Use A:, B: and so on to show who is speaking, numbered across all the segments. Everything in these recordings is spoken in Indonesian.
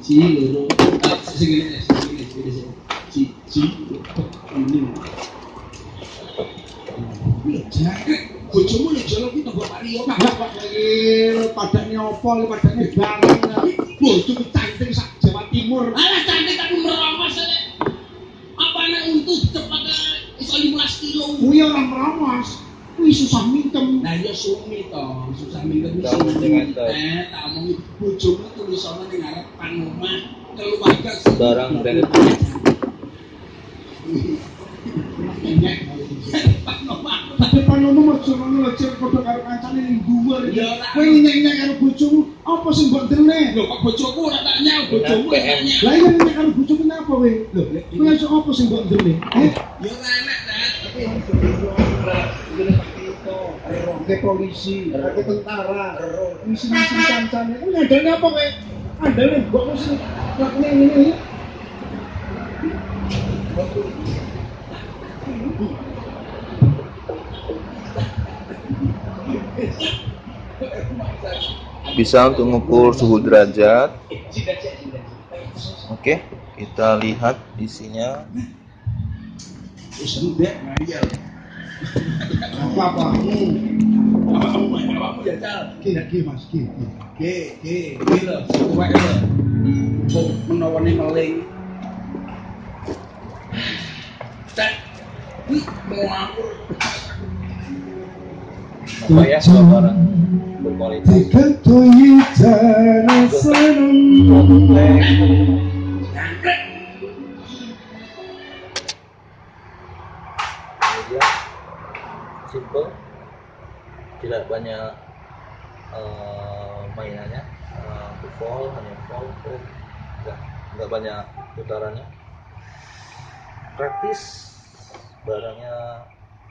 A: siji loro sing ngene siji ini bojomu lho jalan ki tenggo Mario Kang. Lah kok iki padane apa iki padane bareng. Bojoku cantik sak Jawa Timur. Alah cantik tapi merongos nek. Apane untu cepet iso 15 kilo. Kuwi ora merongos. Kuwi susah mintem. Lah ya sumi to, susah mintem iso mintem. Tak omongi bojomu tulisane ning ngarepan omah keluarga
B: barang branded.
A: Depan nomor jono lecet padha karo kancane ning dhuwur. Kowe nyek-nyek karo bojomu, apa sing mbok deleh? Lho kok bojoku ora tak nyau, bojomu tak nyau. Lah iya nyek karo bojomu napa kowe? Lho, kowe iso apa sing mbok deleh? Ya ora enak, Dak. Tapi ngene seperti itu, ke polisi, ke tentara, misi-misi kancane. Kuwi ngandane apa kowe? Andane mbok mesti lakune ngene.
B: Bisa untuk mengukur suhu derajat. Oke, kita lihat isinya.
A: Apa-apa ya Cal? Ki Mas, ki lho, suwek lho. Kok menawane meling. Cek. Mau aku.
B: Apa ya barang berkualitas. Kemudian simple, tidak banyak mainannya, fall hanya fall, nggak banyak putarannya, praktis, barangnya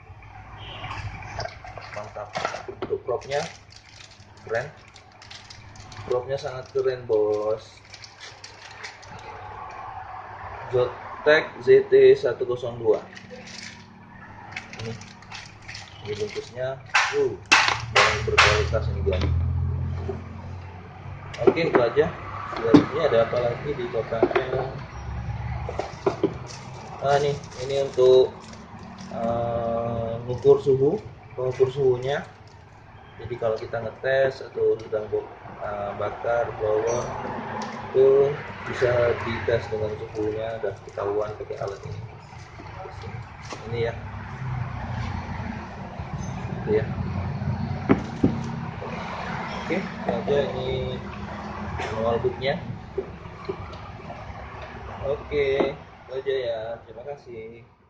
B: mantap. Untuk propnya keren, propnya sangat keren bos. Zotac ZT102 ini bungkusnya, barang berkualitas ini guys. Oke, itu aja. Ini ada apa lagi di kotaknya? Ini untuk mengukur suhunya. Jadi kalau kita ngetes atau sedang bakar blower itu bisa dites dengan suhunya, dan ketahuan pakai alat ini. Ini ya. Oke, itu aja. Ini manual booknya. Oke, itu aja ya. Terima kasih.